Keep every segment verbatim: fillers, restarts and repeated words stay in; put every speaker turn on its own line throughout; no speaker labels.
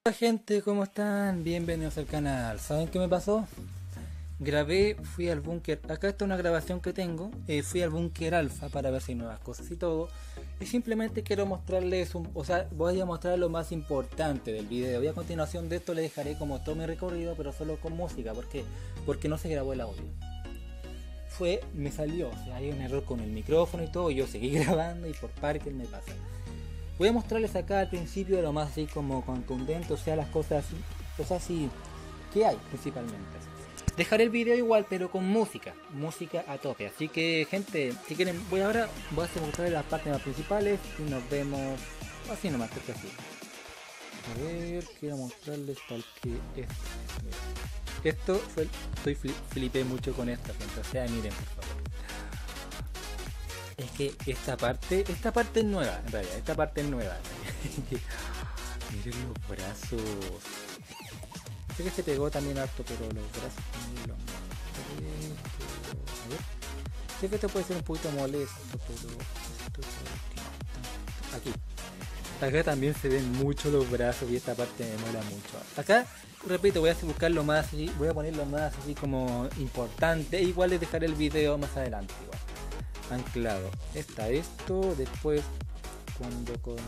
Hola gente, ¿cómo están? Bienvenidos al canal. ¿Saben qué me pasó? Grabé, fui al búnker. Acá está una grabación que tengo. Eh, fui al búnker alfa para ver si hay nuevas cosas y todo. Y simplemente quiero mostrarles un, o sea, voy a mostrar lo más importante del video. Y a continuación de esto les dejaré como todo mi recorrido, pero solo con música. ¿Por qué? Porque no se grabó el audio. Fue, me salió, o sea, hay un error con el micrófono y todo. Y yo seguí grabando y por Parker me pasa. Voy a mostrarles acá al principio lo más así como contundente, o sea, las cosas así, o sea, así que hay principalmente. Dejaré el video igual, pero con música, música a tope. Así que, gente, si quieren, voy ahora, voy a mostrarles las partes más principales y nos vemos así nomás, esto así. A ver, quiero mostrarles tal que esto. Esto fue, estoy flipé mucho con esta gente, o sea, miren por favor. Es que esta parte, esta parte es nueva, en realidad, esta parte es nueva. Miren los brazos. Sé que se pegó también harto, pero los brazos también los... A ver. Sé que esto puede ser un poquito molesto, pero... Aquí. Acá también se ven mucho los brazos y esta parte me mola mucho. Acá, repito, voy a buscar lo más así, voy a poner lo más así como importante. E igual les dejaré el video más adelante igual. Anclado. Está esto, después cuando consigo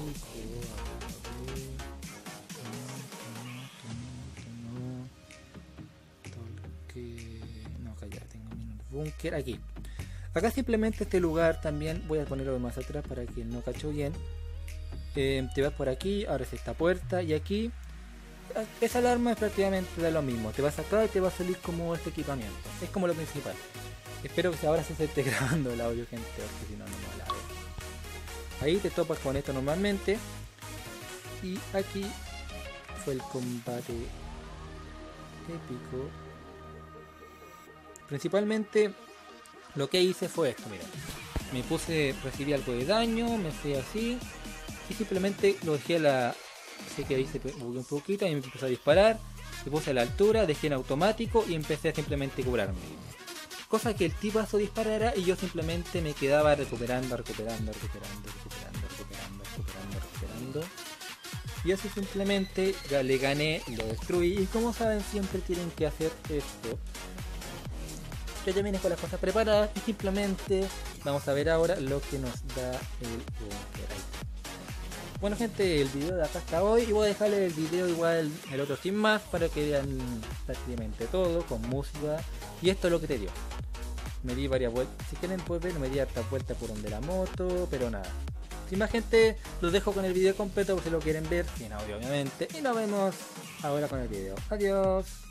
no, acá ya tengo mi búnker aquí. Acá simplemente este lugar también voy a ponerlo más atrás para que no cacho bien. Eh, te vas por aquí, abres esta puerta y aquí esa alarma es prácticamente de lo mismo. Te vas acá y te va a salir como este equipamiento. Es como lo principal. Espero que ahora sí se esté grabando el audio, gente, porque si no, no me la veo. Ahí te topas con esto normalmente. Y aquí fue el combate épico. Principalmente lo que hice fue esto, mira. Me puse, recibí algo de daño, me fui así. Y simplemente lo dejé a la... Sé que ahí se bugueó un poquito y me empezó a disparar. Me puse a la altura, dejé en automático y empecé a simplemente curarme. Cosa que el tipazo disparara y yo simplemente me quedaba recuperando, recuperando, recuperando, recuperando, recuperando, recuperando, recuperando. Y así simplemente ya le gané, lo destruí. Y como saben, siempre tienen que hacer esto. Ya ya vienes con las cosas preparadas y simplemente vamos a ver ahora lo que nos da el búnker ahí. Bueno gente, el video de acá hasta hoy y voy a dejarle el video igual el otro sin más para que vean prácticamente todo con música. Y esto es lo que te dio. Me di varias vueltas, si quieren pueden ver, me di harta vuelta por donde la moto, pero nada. Sin más gente, los dejo con el video completo por si lo quieren ver, sin audio obviamente. Y nos vemos ahora con el video. Adiós.